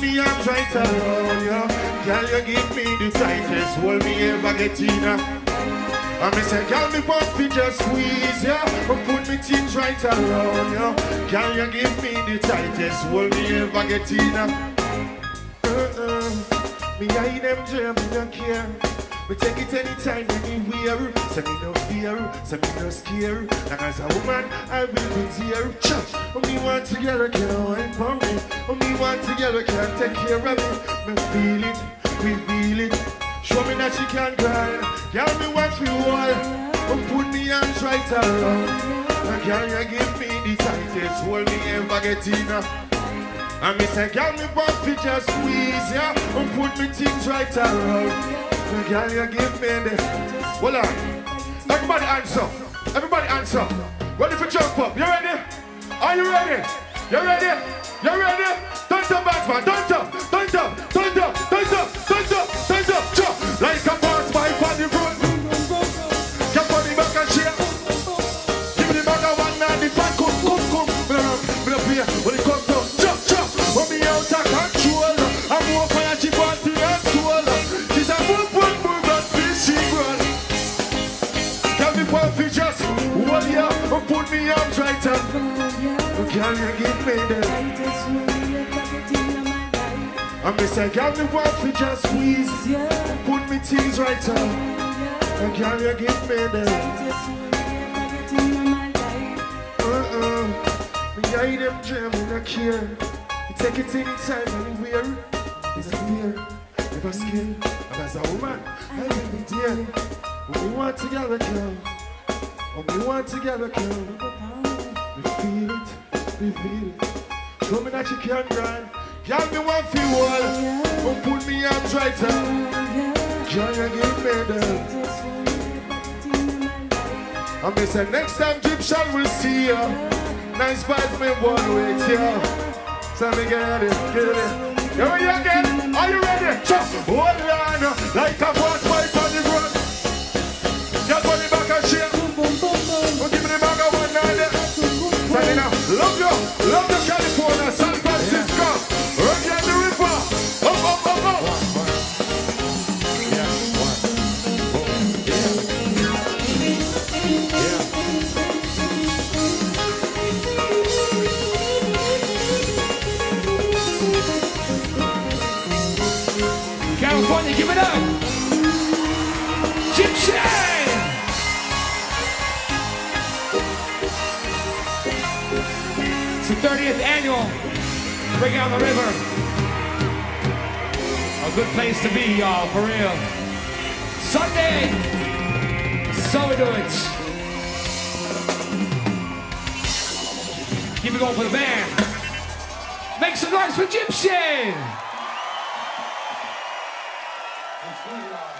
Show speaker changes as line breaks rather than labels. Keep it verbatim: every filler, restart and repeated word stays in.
me arms right around you. Girl, you give me the tightest hold me ever get in. And me say, girl, me want to just squeeze ya, and put me things right around you. Girl, you give me the tightest hold me ever get in. Uh-uh. Me hide them germ, me no care. Me take it anytime, anywhere. Say me no fear, say me no scare. Like as a woman, I will be here. Oh, me want to get a girl and for me. Oh, me want to get a girl take care of me. Me feel it, we feel it. Show me that she can grind. Girl, me want you all. Oh, put me hands right around. And girl, you give me the tightest hold me ever get in. And me say, girl, me want to just squeeze ya, and put me things right around. And girl, you give me the... Hold on. Everybody answer. Everybody answer. Ready for jump up? You ready? Are you ready? You ready? You ready? Don't up, batsman. Don't up. Don't up. Don't up. Don't up. Don't up. Don't up. Jump. Like a pass by on the front. Get body back and share. Give me the bag of one man. The fan come, come, come. Me up here. When it comes down. Jump, jump. When me out of control. I'm more fire. She want to her soul. She's a move, move, move. And fishing run. Tell me what fi just hold ya and put me arms right up. Girl, you give me the and me say, girl, me want fi just squeeze and put me things right up. And girl, you give me the uh-uh. Me hide them germ, me no care. You take it anytime, anywhere. It's a fear, never scared. And as a woman, I will be there. When we want together, girl. When we want together, girl. We feel it, we feel it. Show me that you can grind. Girl, me want to feel all. Don't put me arms right up. Girl, you give me that. And me say, next time Gyptian will see ya. Nice vibes, me one with ya. So me get it, get it. Here we again. Are you ready? Chop. Hold on. Like a boss wife on the run. Get body back and shake. Oh, give me the bag of one night there. Say now, love you, love you, California, San Francisco. Reggae on the river. Up, up, up, up. Yeah, one. Yeah. Yeah. California, give it up. Gyptian. It's the thirtieth annual Reggae on the River. A good place to be, y'all, for real. Sunday, so we do it. Keep it going for the band. Make some noise for Gyptian.